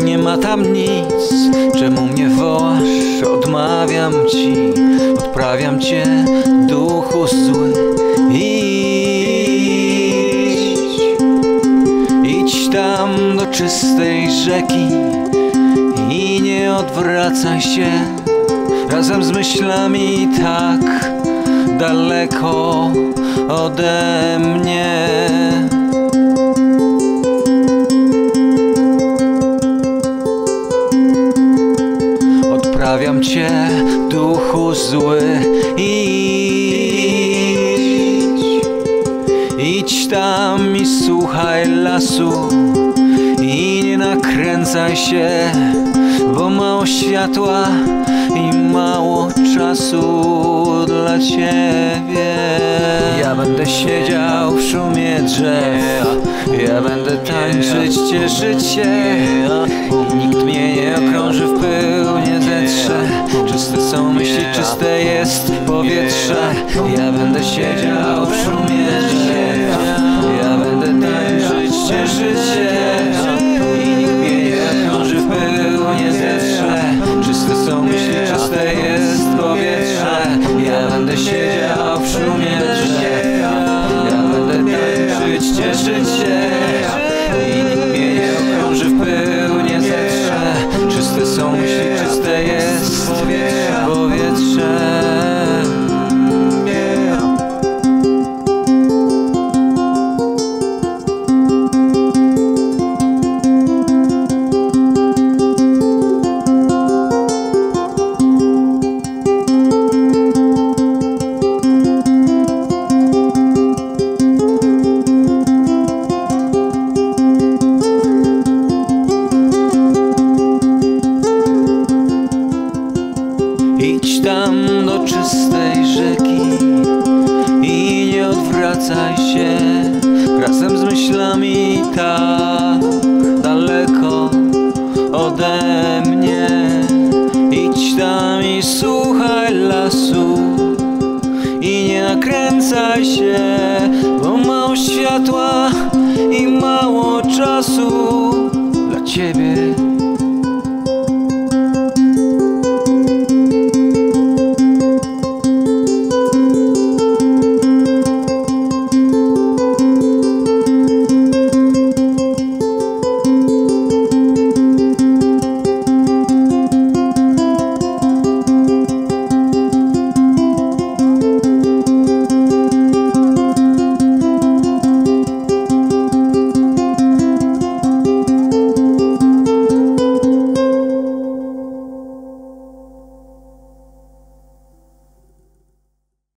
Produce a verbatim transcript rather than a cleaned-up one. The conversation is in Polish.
nie ma tam nic. Czemu mnie wołasz? Odmawiam ci. Odprawiam cię, duchu zły. Idź, idź tam do czystej rzeki i nie odwracaj się razem z myślami tak daleko ode mnie. Odprawiam cię, duchu zły. Idź, idź tam i słuchaj lasu i nie nakręcaj się, bo mało światła i mało czasu dla ciebie. Ja będę siedział w szumie drzew, ja będę tańczyć, cieszyć się i nikt mnie nie okrąży, w pył nie zetrze. Czyste są myśli, czyste jest powietrze. Ja będę siedział w szumie drzew, ja będę tańczyć, cieszyć się i nikt mnie nie okrąży, w pył nie zetrze. Czyste są myśli, czyste jest powietrze. Ja będę siedział w szumie drzew, ja będę tańczyć, cieszyć się i nikt mnie nie okrąży, w pył nie zetrze. Czyste są myśli, czyste jest powietrze. Idź tam do czystej rzeki i nie odwracaj się razem z myślami tak daleko ode mnie. Idź tam i słuchaj lasu i nie nakręcaj się, bo mało światła i mało czasu dla ciebie.